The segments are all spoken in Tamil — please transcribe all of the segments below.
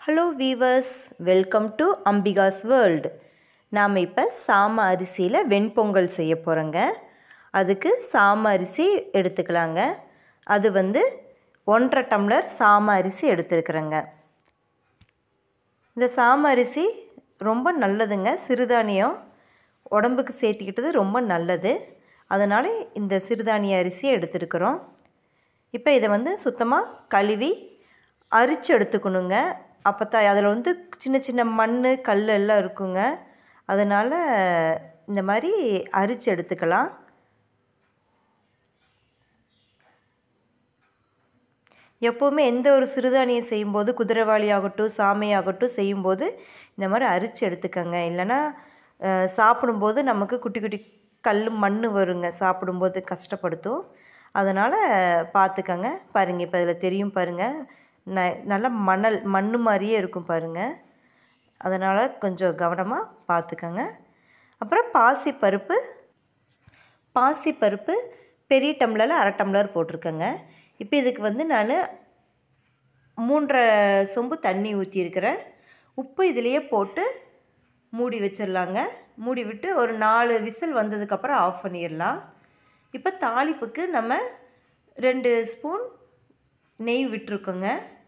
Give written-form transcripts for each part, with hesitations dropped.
ஹலோ வீவர்ஸ், வெல்கம் டு அம்பிகாஸ் வேர்ல்டு. நாம் இப்போ சாம அரிசியில் வெண்பொங்கல் செய்ய போகிறோங்க. அதுக்கு சாம அரிசி எடுத்துக்கலாங்க. அது 1.5 டம்ளர் சாம அரிசி எடுத்துருக்குறேங்க. இந்த சாம அரிசி ரொம்ப நல்லதுங்க. சிறுதானியம் உடம்புக்கு சேர்த்திக்கிட்டது ரொம்ப நல்லது. அதனால் இந்த சிறுதானிய அரிசியை எடுத்துருக்குறோம். இப்போ இதை சுத்தமாக கழுவி அரிச்சு எடுத்துக்கணுங்க. அப்போ தான் அதில் சின்ன சின்ன மண் கல் எல்லாம் இருக்குங்க. அதனால் இந்த மாதிரி அரிச்சு எடுத்துக்கலாம். எப்போவுமே எந்த ஒரு சிறுதானியம் செய்யும்போது, குதிரைவாளி ஆகட்டும் சாமை ஆகட்டும் செய்யும்போது இந்த மாதிரி அரிச்சு எடுத்துக்கோங்க. இல்லைன்னா சாப்பிடும்போது நமக்கு குட்டி குட்டி கல் மண் வருங்க, சாப்பிடும்போது கஷ்டப்படுத்தும். அதனால் பார்த்துக்கங்க. பாருங்கள், இப்போ இதில் தெரியும் பாருங்கள், நல்லா மண் மாதிரியே இருக்கும் பாருங்கள். அதனால் கொஞ்சம் கவனமாக பார்த்துக்கங்க. அப்புறம் பாசிப்பருப்பு பெரிய டம்ளரில் 1/2 டம்ளர் போட்டிருக்கேங்க. இப்போ இதுக்கு நான் 3.5 சொம்பு தண்ணி ஊற்றிருக்கிறேன். உப்பு இதிலையே போட்டு மூடி வச்சிடலாங்க. மூடி விட்டு ஒரு 4 விசில் வந்ததுக்கப்புறம் ஆஃப் பண்ணிடலாம். இப்போ தாளிப்புக்கு நம்ம 2 ஸ்பூன் நெய் விட்டுருக்கோங்க.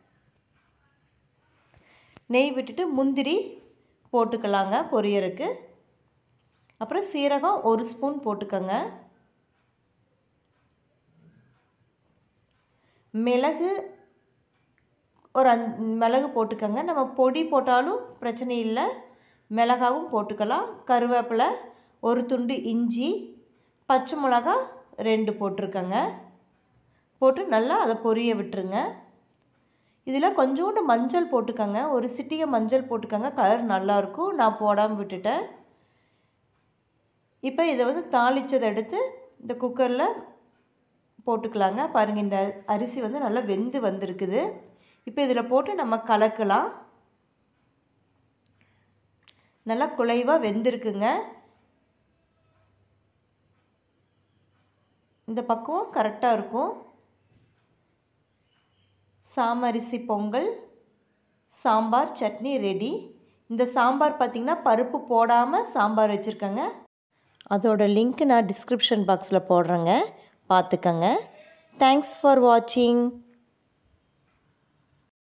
நெய் விட்டுட்டு முந்திரி போட்டுக்கலாங்க பொரியருக்கு. அப்புறம் சீரகம் 1 ஸ்பூன் போட்டுக்கோங்க. மிளகு ஒரு 5 மிளகு போட்டுக்கோங்க. நம்ம பொடி போட்டாலும் பிரச்சனை இல்லை, மிளகாவும் போட்டுக்கலாம். கருவேப்பிலை, ஒரு துண்டு இஞ்சி, பச்சை மிளகா 2 போட்டிருக்கேங்க. போட்டு நல்லா அதை பொரிய விட்டுருங்க. இதில் கொஞ்சோண்டு மஞ்சள் போட்டுக்கோங்க. ஒரு சிட்டிகை மஞ்சள் போட்டுக்கோங்க, கலர் நல்லாயிருக்கும். நான் போடாமல் விட்டுட்டேன். இப்போ இதை தாளித்ததை எடுத்து இந்த குக்கரில் போட்டுக்கலாங்க. பாருங்கள், இந்த அரிசி நல்லா வெந்து வந்திருக்குது. இப்போ இதில் போட்டு நம்ம கலக்கலாம். நல்லா குழைவாக வெந்திருக்குங்க. இந்த பக்குவம் கரெக்டாக இருக்கும். சாம அரிசி பொங்கல், சாம்பார், சட்னி ரெடி. இந்த சாம்பார் பார்த்திங்கன்னா பருப்பு போடாமல் சாம்பார் வச்சுருக்கேங்க. அதோட லிங்க் நான் டிஸ்கிரிப்ஷன் பாக்ஸில் போடுறேங்க, பார்த்துக்கங்க. தேங்க்ஸ் ஃபார் வாட்சிங்.